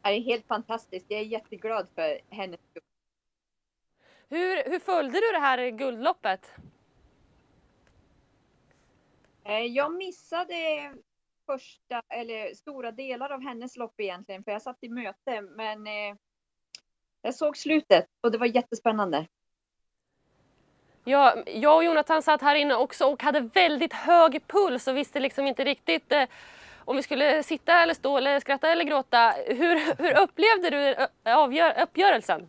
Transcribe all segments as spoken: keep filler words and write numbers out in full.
Det är helt fantastiskt. Jag är jätteglad för hennes skull. Hur, hur följde du det här guldloppet? Eh, Jag missade första, eller stora delar av hennes lopp egentligen, för jag satt i möte, men eh, jag såg slutet och det var jättespännande. Ja, jag och Jonathan satt här inne också och hade väldigt hög puls och visste liksom inte riktigt eh, om vi skulle sitta eller stå eller skratta eller gråta. Hur, hur upplevde du ö- avgör, uppgörelsen?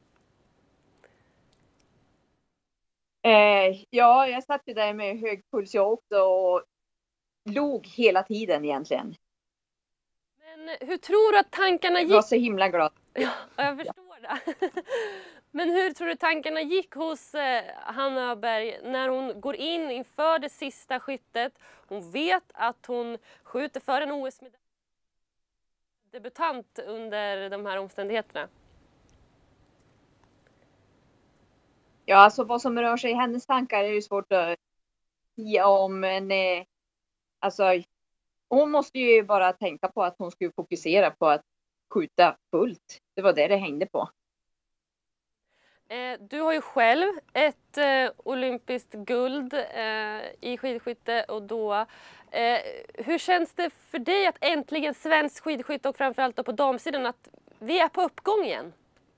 Eh, ja, jag satt ju där med hög puls jag också och log hela tiden egentligen. Men hur tror du att tankarna Jag var gick? så himla glad. Ja, jag förstår det. Men hur tror du tankarna gick hos eh, Hanna Öberg när hon går in inför det sista skyttet? Hon vet att hon skjuter för en O S-medalj. Debutant under de här omständigheterna. Ja, alltså vad som rör sig i hennes tankar är ju svårt att säga om, men eh, alltså hon måste ju bara tänka på att hon skulle fokusera på att skjuta fullt. Det var det det hängde på. Eh, du har ju själv ett eh, olympiskt guld eh, i skidskytte och då. Eh, hur känns det för dig att äntligen svensk skidskytte och framförallt då på damsidan att vi är på uppgång igen?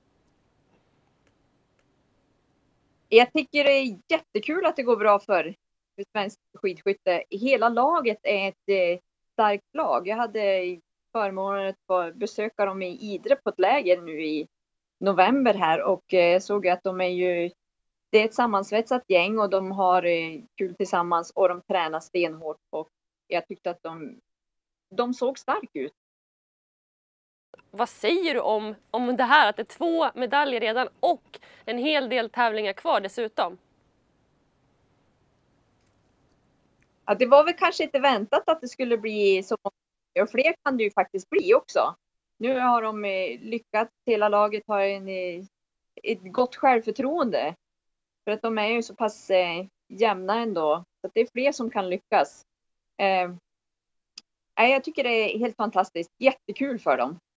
Jag tycker det är jättekul att det går bra för, för svensk skidskytte. Hela laget är ett eh, starkt lag. Jag hade förmånen att få besöka dem i Idre på ett läger nu i november här och eh, såg att de är ju, det är ett sammansvetsat gäng och de har eh, kul tillsammans och de tränar stenhårt och jag tyckte att de, de såg stark ut. Vad säger du om, om det här att det är två medaljer redan och en hel del tävlingar kvar dessutom? Ja, det var väl kanske inte väntat att det skulle bli så många, och fler kan det ju faktiskt bli också. Nu har de eh, lyckats, hela laget har en, eh, ett gott självförtroende. För att de är ju så pass eh, jämna ändå. Så att det är fler som kan lyckas. Eh, nej, jag tycker det är helt fantastiskt. Jättekul för dem.